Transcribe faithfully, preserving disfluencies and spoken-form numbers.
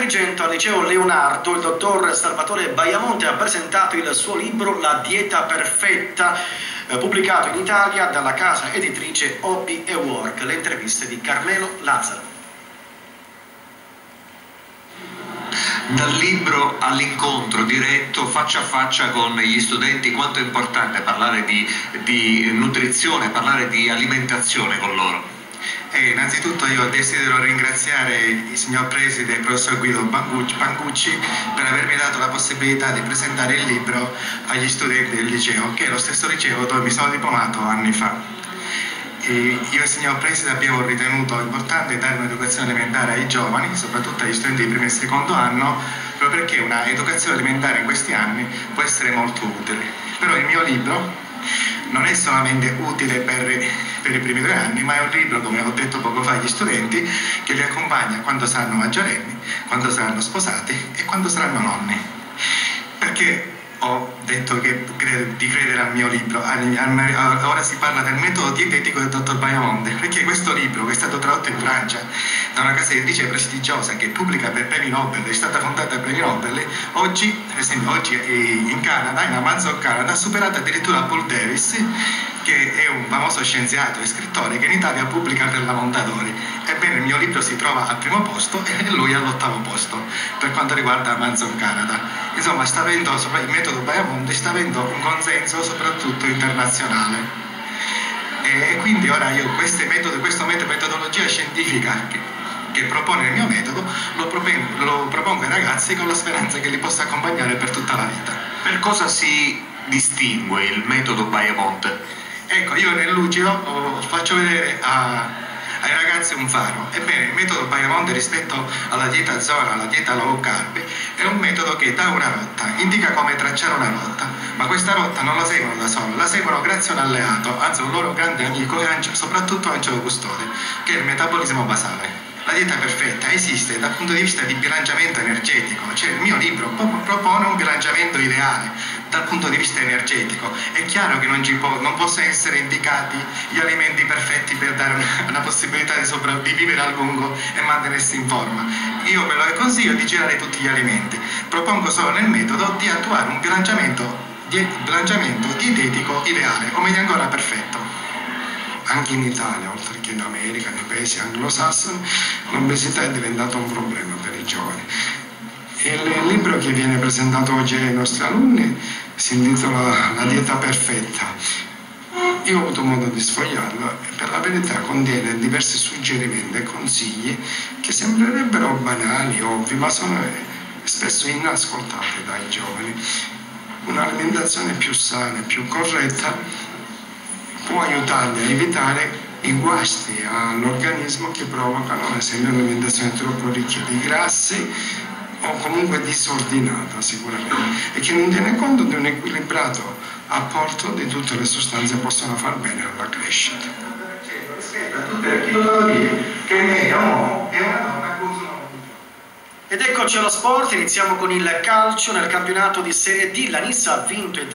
Agrigento, al liceo Leonardo, il dottor Salvatore Baiamonte ha presentato il suo libro La dieta perfetta, eh, pubblicato in Italia dalla casa editrice Hobby e Work. Le interviste di Carmelo Lazzaro. Dal libro all'incontro diretto, faccia a faccia con gli studenti, quanto è importante parlare di, di nutrizione, parlare di alimentazione con loro? E innanzitutto io desidero ringraziare il signor preside, il professor Guido Bancucci, per avermi dato la possibilità di presentare il libro agli studenti del liceo, che è lo stesso liceo dove mi sono diplomato anni fa. E io e il signor preside abbiamo ritenuto importante dare un'educazione alimentare ai giovani, soprattutto agli studenti di primo e secondo anno, proprio perché una educazione alimentare in questi anni può essere molto utile. Però il mio libro non è solamente utile per, per i primi due anni, ma è un libro, come ho detto poco fa agli studenti, che li accompagna quando saranno maggiorenni, quando saranno sposati e quando saranno nonni. Perché ho detto che, di credere al mio libro? Ora si parla del metodo dietetico del dottor Baiamonte, perché questo libro, che è stato tradotto in Francia da una casa editrice prestigiosa che pubblica per premi Nobel, è stata fondata per premi Nobel, oggi, per esempio, oggi in Canada, in Amazon Canada, ha superato addirittura Paul Davis, che è un famoso scienziato e scrittore che in Italia pubblica per la Mondadori. Ebbene, il mio libro si trova al primo posto e lui all'ottavo posto per quanto riguarda Amazon Canada. Insomma, sta avendo, il metodo Baiamonte sta avendo un consenso soprattutto internazionale. E quindi ora io queste metodi, questa metodologia scientifica che, che propone il mio metodo lo propongo, lo propongo ai ragazzi con la speranza che li possa accompagnare per tutta la vita. Per cosa si distingue il metodo Baiamonte? Ecco, io nel lucido oh, faccio vedere a, ai ragazzi un faro. Ebbene, il metodo Baiamonte rispetto alla dieta zona, alla dieta low carb, è un metodo che dà una rotta, indica come tracciare una rotta, ma questa rotta non la seguono da solo, la seguono grazie a un alleato, anzi un loro grande amico e soprattutto Angelo Custode, che è il metabolismo basale. La dieta perfetta esiste dal punto di vista di bilanciamento energetico, cioè il mio libro propone un bilanciamento ideale dal punto di vista energetico. È chiaro che non, ci può, non possono essere indicati gli alimenti perfetti per dare una, una possibilità di, sopra, di vivere a lungo e mantenersi in forma. Io ve lo consiglio di girare tutti gli alimenti. Propongo solo nel metodo di attuare un bilanciamento, di, bilanciamento dietetico ideale, o meglio ancora perfetto. Anche in Italia, oltre che in America, nei paesi anglosassoni, l'obesità è diventata un problema per i giovani. Il libro che viene presentato oggi ai nostri alunni si intitola La dieta perfetta. Io ho avuto modo di sfogliarlo e per la verità contiene diversi suggerimenti e consigli che sembrerebbero banali, ovvi, ma sono spesso inascoltati dai giovani. Un'alimentazione più sana e più corretta può aiutarli a evitare i guasti all'organismo che provocano, ad esempio, un'alimentazione troppo ricca di grassi o comunque disordinata sicuramente, e che non tiene conto di un equilibrato apporto di tutte le sostanze che possono far bene alla crescita. Ed eccoci allo sport, iniziamo con il calcio. Nel campionato di Serie D la Nissa ha vinto